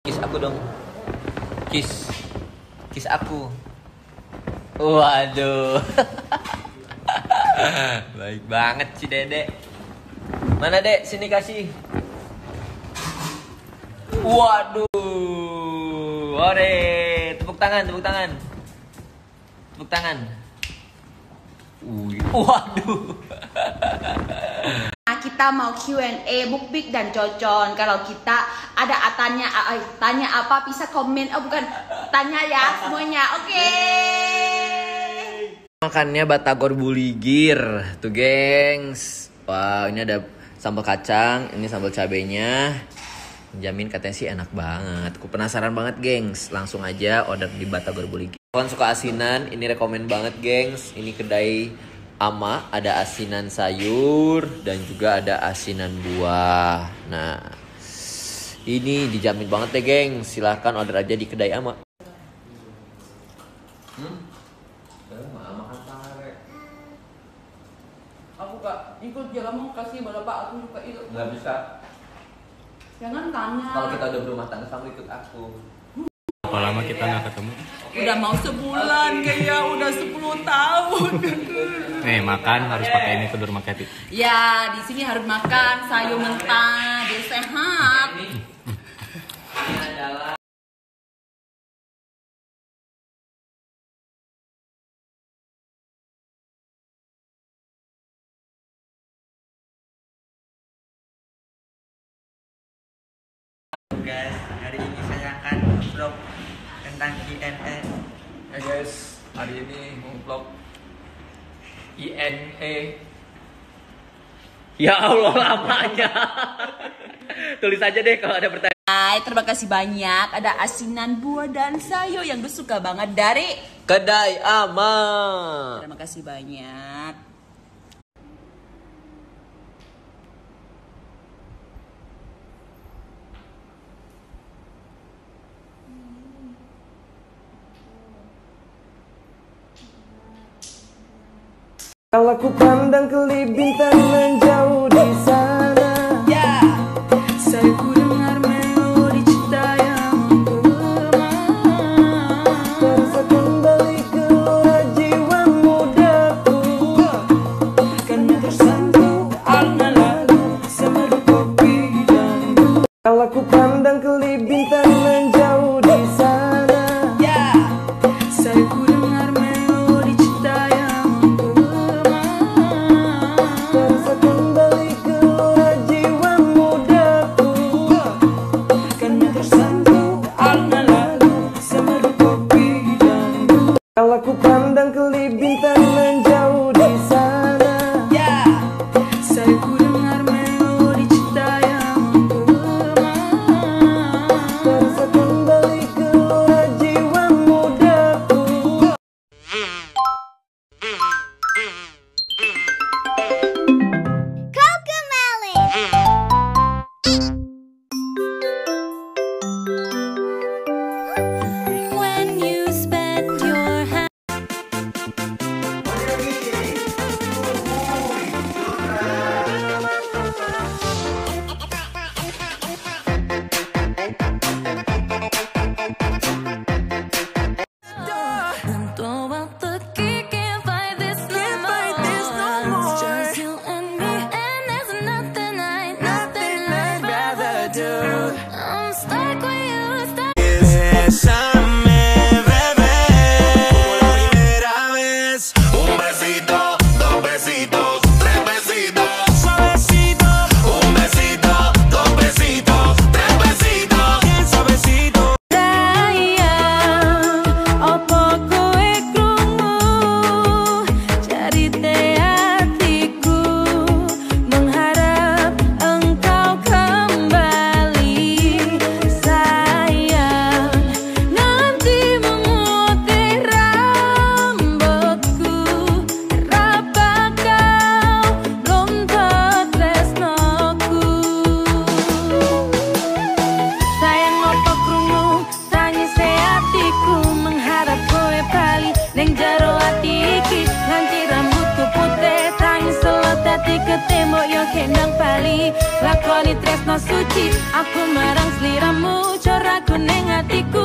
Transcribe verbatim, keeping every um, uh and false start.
Kiss aku dong. Kiss. Kiss aku. Waduh. Baik banget sih Dedek. Mana Dek? Sini kasih. Waduh. Ore, tepuk tangan, tepuk tangan. Tepuk tangan. Wih. Waduh. Kita mau Q and A Bukbik dan Cocon. Kalau kita ada tanya eh, tanya apa bisa komen. Oh bukan tanya ya semuanya. Oke. Okay. Makannya batagor buligir tuh gengs. Wow, ini ada sambal kacang, ini sambal cabenya. Jamin katanya sih enak banget. Aku penasaran banget gengs. Langsung aja order di batagor buligir. Kalian suka asinan, ini rekomen banget gengs. Ini kedai Ama, ada asinan sayur dan juga ada asinan buah. Nah, ini dijamin banget deh, geng. Silahkan order aja di kedai Ama. Hmm? Makan pare. Aku gak ikut ya, kamu kasih bapak aku juga ikut. Nggak bisa. Jangan tanya. Kalau kita udah berumah tangga, kamu ikut aku. Berapa lama kita nggak ketemu? Udah mau sebulan kayak udah sepuluh tahun. Nih makan harus pakai ini telur makati. Ya di sini harus makan sayur mentah biar sehat. Ini adalah guys, hari ini saya akan vlog tentang Q and A. Hey guys, hari ini mau vlog I N E. Ya Allah lamanya. Tulis aja deh kalau ada pertanyaan. Hai, terima kasih banyak. Ada asinan buah dan sayur yang gue suka banget dari Kedai Ama. Terima kasih banyak. Kalau ku pandang kelip bintang menjauh di sana, Ya. saya ku dengar melodi cinta yang menggema. Terasa kembali gelora jiwa mudaku, karena tersentuh alna lagu semeru kopi dangdut. Kalau ku pandang kelip bintang menjauh di sana, Ya. saya ku dengar melodi cinta yang terasa kembali gelora jiwa mudaku, karena tersentuh alna lagu semeru kopi dangdut. Kalau ku pandang kelip bintang menjauh di sana, Ya. saya ku dengar melodi cinta yang menggema. Terasa kembali gelora jiwa mudaku. When you spend your hand. Don't throw out the key, can't fight this no more. It's just you and me, and there's nothing I, nothing I'd rather do. I'm stuck with you, stuck. Bésame, bebé, como la primera vez. Un besito, dos besitos, tres besitos, suavecito. Un besito, dos besitos, tres besitos, bien suavecito. ati ketembok yo kendang pali lakoni tresno suci aku marang sliramu coraku ning atiku